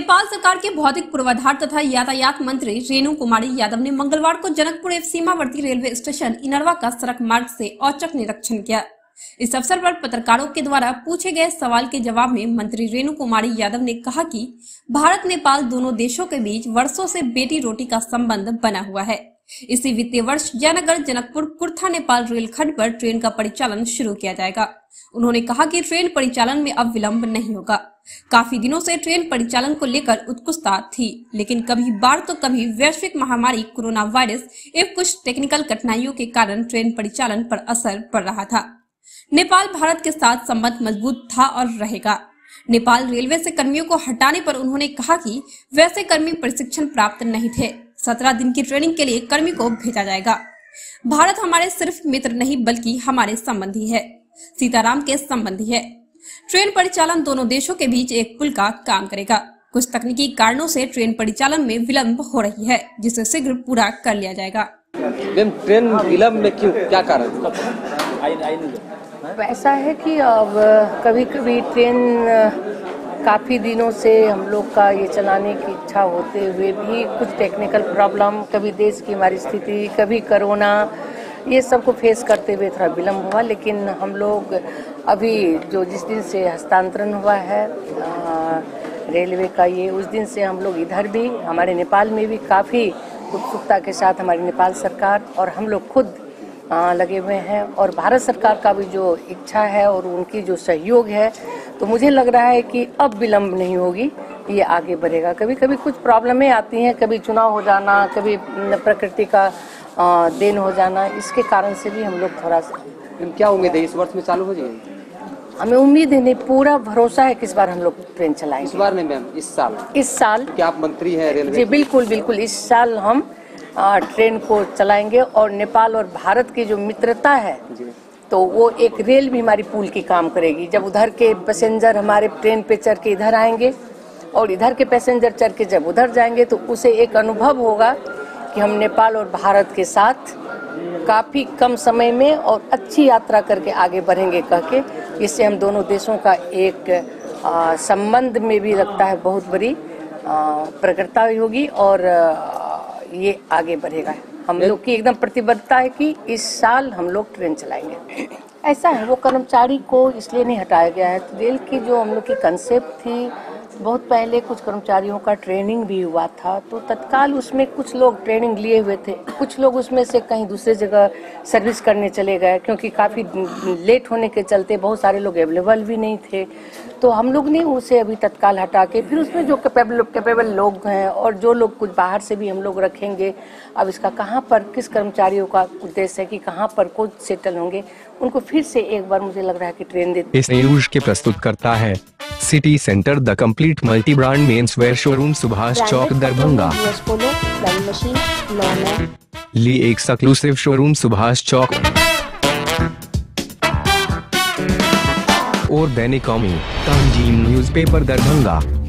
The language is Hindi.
नेपाल सरकार के भौतिक पूर्वाधार तथा यातायात मंत्री रेणु कुमारी यादव ने मंगलवार को जनकपुर एवं सीमावर्ती रेलवे स्टेशन इनरवा का सड़क मार्ग से औचक निरीक्षण किया। इस अवसर पर पत्रकारों के द्वारा पूछे गए सवाल के जवाब में मंत्री रेणु कुमारी यादव ने कहा कि भारत नेपाल दोनों देशों के बीच वर्षों से बेटी रोटी का संबंध बना हुआ है। इसी वित्तीय वर्ष जयनगर जनकपुर कुर्था नेपाल रेलखंड पर ट्रेन का परिचालन शुरू किया जाएगा। उन्होंने कहा कि ट्रेन परिचालन में अब विलंब नहीं होगा। काफी दिनों से ट्रेन परिचालन को लेकर उत्सुकता थी, लेकिन कभी बाढ़ तो कभी वैश्विक महामारी कोरोना वायरस एवं कुछ टेक्निकल कठिनाइयों के कारण ट्रेन परिचालन पर असर पड़ रहा था। नेपाल भारत के साथ संबंध मजबूत था और रहेगा। नेपाल रेलवे से कर्मियों को हटाने पर उन्होंने कहा कि वैसे कर्मी प्रशिक्षण प्राप्त नहीं थे। 17 दिन की ट्रेनिंग के लिए कर्मी को भेजा जाएगा। भारत हमारे सिर्फ मित्र नहीं बल्कि हमारे संबंधी है, सीताराम के संबंधी है। ट्रेन परिचालन दोनों देशों के बीच एक पुल का काम करेगा। कुछ तकनीकी कारणों से ट्रेन परिचालन में विलंब हो रही है, जिसे शीघ्र पूरा कर लिया जाएगा। ट्रेन विलंब में क्यों, क्या कारण? ऐसा है कि अब कभी कभी ट्रेन काफ़ी दिनों से हम लोग का ये चलाने की इच्छा होते हुए भी कुछ टेक्निकल प्रॉब्लम, कभी देश की हमारी स्थिति, कभी कोरोना, ये सब को फेस करते हुए थोड़ा विलम्ब हुआ। लेकिन हम लोग अभी जिस दिन से हस्तांतरण हुआ है रेलवे का, ये उस दिन से हम लोग इधर भी, हमारे नेपाल में भी काफ़ी उत्सुकता के साथ हमारी नेपाल सरकार और हम लोग खुद लगे हुए हैं। और भारत सरकार का भी जो इच्छा है और उनकी जो सहयोग है, तो मुझे लग रहा है कि अब विलम्ब नहीं होगी, ये आगे बढ़ेगा। कभी कभी कुछ प्रॉब्लमें आती हैं, कभी चुनाव हो जाना, कभी प्रकृति का देन हो जाना, इसके कारण से भी हम लोग थोड़ा सा। क्या उम्मीद है इस वर्ष में चालू हो जाएगी? हमें उम्मीद है नहीं, पूरा भरोसा है कि इस बार हम लोग ट्रेन चलाएंगे। इस बार नहीं मैम, इस साल क्या आप मंत्री हैं रेलवे? जी बिल्कुल, इस साल हम ट्रेन को चलाएंगे। और नेपाल और भारत की जो मित्रता है, तो वो एक रेल भी हमारी पुल की काम करेगी। जब उधर के पैसेंजर हमारे ट्रेन पे चढ़ के इधर आएंगे और इधर के पैसेंजर चढ़ के जब उधर जाएंगे, तो उसे एक अनुभव होगा कि हम नेपाल और भारत के साथ काफ़ी कम समय में और अच्छी यात्रा करके आगे बढ़ेंगे कह के, इससे हम दोनों देशों का एक संबंध में भी लगता है बहुत बड़ी प्रकटता होगी और ये आगे बढ़ेगा। हम लोग की एकदम प्रतिबद्धता है कि इस साल हम लोग ट्रेन चलाएंगे। ऐसा है, वो कर्मचारी को इसलिए नहीं हटाया गया है। तो रेल की जो हम लोग की कंसेप्ट थी, बहुत पहले कुछ कर्मचारियों का ट्रेनिंग भी हुआ था, तो तत्काल उसमें कुछ लोग ट्रेनिंग लिए हुए थे, कुछ लोग उसमें से कहीं दूसरे जगह सर्विस करने चले गए, क्योंकि काफ़ी लेट होने के चलते बहुत सारे लोग अवेलेबल भी नहीं थे। तो हम लोग ने उसे अभी तत्काल हटा के फिर उसमें जो कैपेबल लोग हैं और जो लोग कुछ बाहर से भी हम लोग रखेंगे। अब इसका कहाँ पर किस कर्मचारियों का उद्देश्य है कि कहाँ पर कुछ सेटल होंगे, उनको फिर से एक बार मुझे लग रहा है कि ट्रेन देते। इस न्यूज के प्रस्तुत करता है city centre the complete multi brand men's wear showroom, Subhash Chowk, Darbhanga. ली एक्सक्लूसिव शोरूम, सुभाष चौक। और दैनिक कौमी, तंजीम न्यूज़पेपर, दरभंगा।